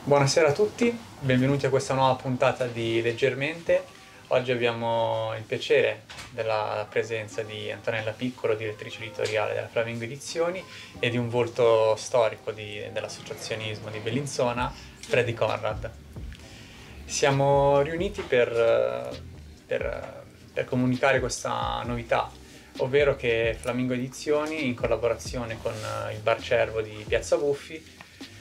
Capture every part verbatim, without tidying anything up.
Buonasera a tutti, benvenuti a questa nuova puntata di Leggermente. Oggi abbiamo il piacere della presenza di Antonella Piccolo, direttrice editoriale della Flamingo Edizioni, e di un volto storico di- dell'associazionismo di Bellinzona, Freddy Conrad. Siamo riuniti per, eh, per, eh, per comunicare questa novità, ovvero che Flamingo Edizioni, in collaborazione con eh, il Bar Cervo di Piazza Buffi,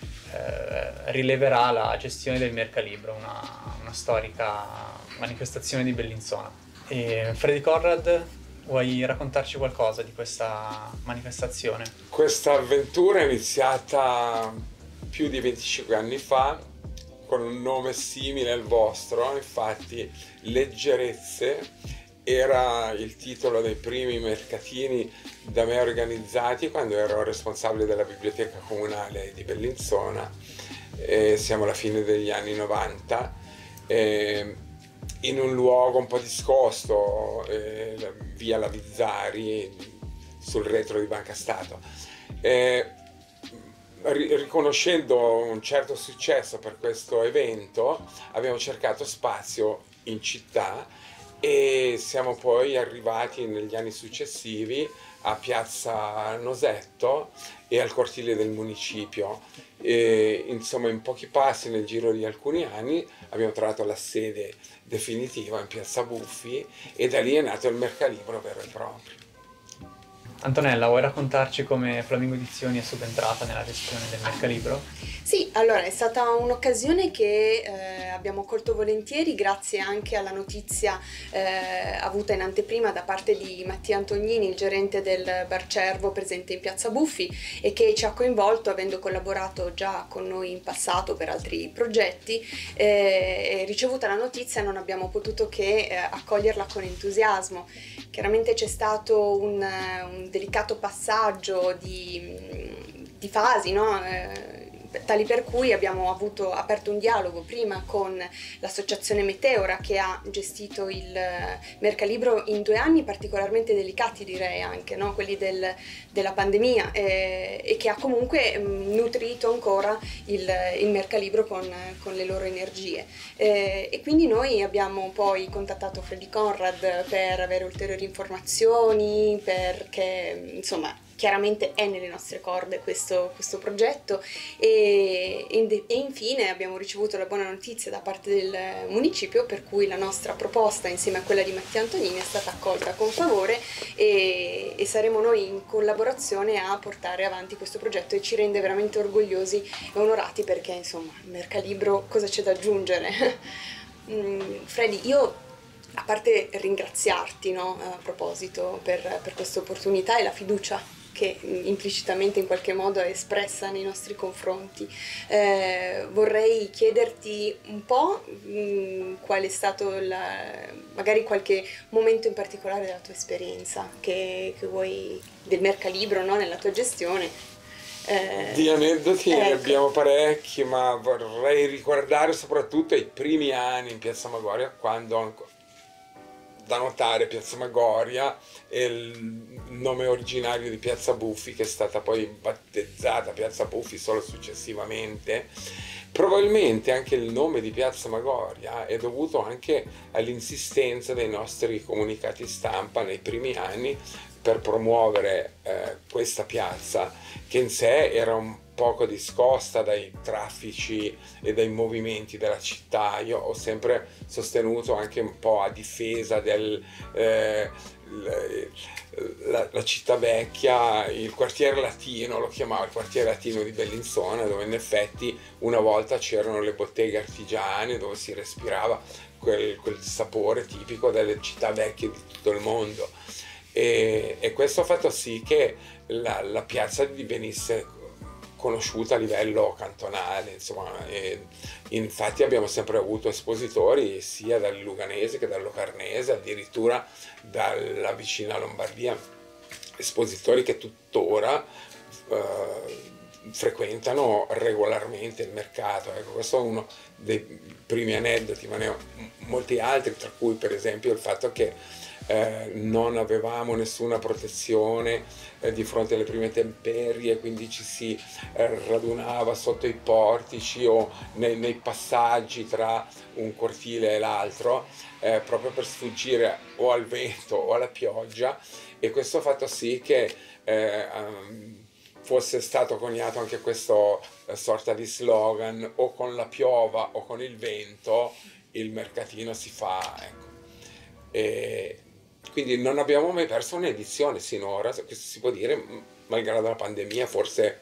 eh, rileverà la gestione del Mercalibro, una, una storica manifestazione di Bellinzona. E Freddy Conrad, vuoi raccontarci qualcosa di questa manifestazione? Questa avventura è iniziata più di venticinque anni fa con un nome simile al vostro, infatti Leggerezze era il titolo dei primi mercatini da me organizzati quando ero responsabile della biblioteca comunale di Bellinzona. E siamo alla fine degli anni novanta, e in un luogo un po' discosto, eh, via Lavizzari, sul retro di Banca Stato. E, riconoscendo un certo successo per questo evento, abbiamo cercato spazio in città e siamo poi arrivati negli anni successivi a Piazza Nosetto e al cortile del municipio. E, insomma, in pochi passi, nel giro di alcuni anni, abbiamo trovato la sede definitiva in Piazza Buffi e da lì è nato il Mercalibro vero e proprio. Antonella, vuoi raccontarci come Flamingo Edizioni è subentrata nella gestione del Mercalibro? Sì, allora è stata un'occasione che eh, abbiamo colto volentieri grazie anche alla notizia eh, avuta in anteprima da parte di Mattia Antognini, il gerente del Bar Cervo presente in Piazza Buffi, e che ci ha coinvolto avendo collaborato già con noi in passato per altri progetti. Eh, ricevuta la notizia non abbiamo potuto che eh, accoglierla con entusiasmo. Chiaramente c'è stato un, un delicato passaggio di, di fasi, no? Eh, tali per cui abbiamo avuto, aperto un dialogo prima con l'associazione Meteora, che ha gestito il Mercalibro in due anni particolarmente delicati, direi anche, no? Quelli del, della pandemia, eh, e che ha comunque mh, nutrito ancora il, il Mercalibro con, con le loro energie. Eh, e quindi noi abbiamo poi contattato Freddy Conrad per avere ulteriori informazioni, perché insomma chiaramente è nelle nostre corde questo, questo progetto, e, e infine abbiamo ricevuto la buona notizia da parte del municipio per cui la nostra proposta insieme a quella di Mattia Antonini è stata accolta con favore, e, e saremo noi in collaborazione a portare avanti questo progetto, e ci rende veramente orgogliosi e onorati perché insomma il Mercalibro cosa c'è da aggiungere? Freddy, io a parte ringraziarti, no, a proposito per, per questa opportunità e la fiducia che implicitamente in qualche modo è espressa nei nostri confronti, eh, vorrei chiederti un po' mh, qual è stato la, magari qualche momento in particolare della tua esperienza che, che vuoi del Mercalibro, no, nella tua gestione. Eh, di aneddoti ecco. Ne abbiamo parecchi, ma vorrei ricordare soprattutto i primi anni in Piazza Magoria, quando, da notare, Piazza Magoria è il nome originario di Piazza Buffi, che è stata poi battezzata Piazza Buffi solo successivamente. Probabilmente anche il nome di Piazza Magoria è dovuto anche all'insistenza dei nostri comunicati stampa nei primi anni per promuovere eh, questa piazza, che in sé era un poco discosta dai traffici e dai movimenti della città. Io ho sempre sostenuto, anche un po' a difesa del eh, la, la città vecchia, il quartiere latino, lo chiamavo il quartiere latino di Bellinzona, dove in effetti una volta c'erano le botteghe artigiane, dove si respirava quel, quel sapore tipico delle città vecchie di tutto il mondo. E, e questo ha fatto sì che la, la piazza divenisse conosciuta a livello cantonale, insomma, e infatti abbiamo sempre avuto espositori sia dal Luganese che dal Locarnese, addirittura dalla vicina Lombardia, espositori che tuttora eh, frequentano regolarmente il mercato. Ecco, questo è uno dei primi aneddoti, ma ne ho molti altri, tra cui per esempio il fatto che eh, non avevamo nessuna protezione eh, di fronte alle prime temperie, quindi ci si eh, radunava sotto i portici o nei, nei passaggi tra un cortile e l'altro, eh, proprio per sfuggire o al vento o alla pioggia, e questo ha fatto sì che eh, um, fosse stato coniato anche questo eh, sorta di slogan: o con la piova o con il vento il mercatino si fa, ecco. E quindi non abbiamo mai perso un'edizione sinora, questo si può dire, malgrado la pandemia. Forse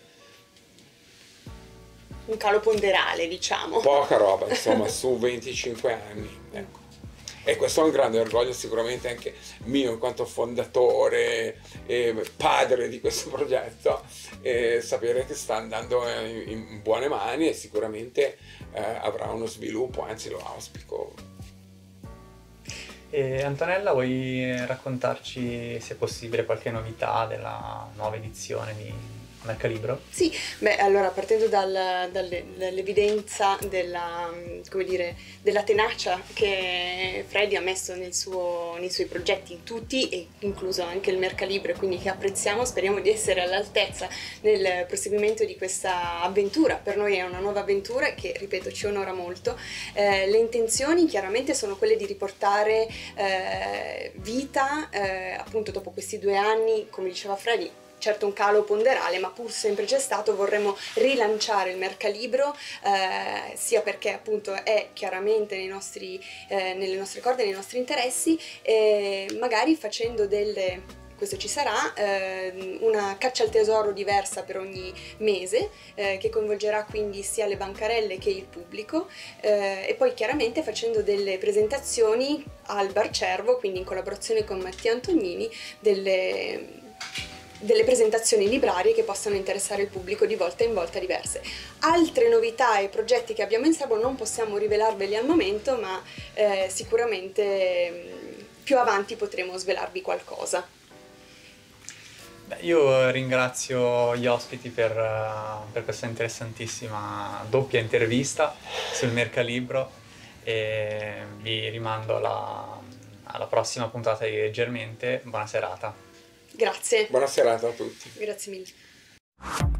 un calo ponderale, diciamo. Poca roba, insomma, su venticinque anni, ecco. E questo è un grande orgoglio sicuramente anche mio in quanto fondatore e padre di questo progetto, e sapere che sta andando in, in buone mani e sicuramente eh, avrà uno sviluppo, anzi lo auspico. E Antonella, vuoi raccontarci, se possibile, qualche novità della nuova edizione di Mercalibro? Sì, beh, allora partendo dal, dalle, dall'evidenza della, come dire, della tenacia che Freddy ha messo nel suo, nei suoi progetti tutti, e incluso anche il Mercalibro, quindi che apprezziamo, speriamo di essere all'altezza nel proseguimento di questa avventura. Per noi è una nuova avventura che, ripeto, ci onora molto. Eh, le intenzioni chiaramente sono quelle di riportare eh, vita, eh, appunto dopo questi due anni, come diceva Freddy, certo un calo ponderale, ma pur sempre c'è stato. Vorremmo rilanciare il Mercalibro, eh, sia perché appunto è chiaramente nei nostri, eh, nelle nostre corde, nei nostri interessi, e magari facendo delle, questo ci sarà, eh, una caccia al tesoro diversa per ogni mese, eh, che coinvolgerà quindi sia le bancarelle che il pubblico, eh, e poi chiaramente facendo delle presentazioni al Bar Cervo, quindi in collaborazione con Mattia Antognini, delle delle presentazioni librarie che possano interessare il pubblico di volta in volta diverse. Altre novità e progetti che abbiamo in serbo non possiamo rivelarveli al momento, ma eh, sicuramente mh, più avanti potremo svelarvi qualcosa. Beh, io ringrazio gli ospiti per, per questa interessantissima doppia intervista sul Mercalibro, e vi rimando alla, alla prossima puntata di Leggermente. Buona serata. Grazie. Buona serata a tutti. Grazie mille.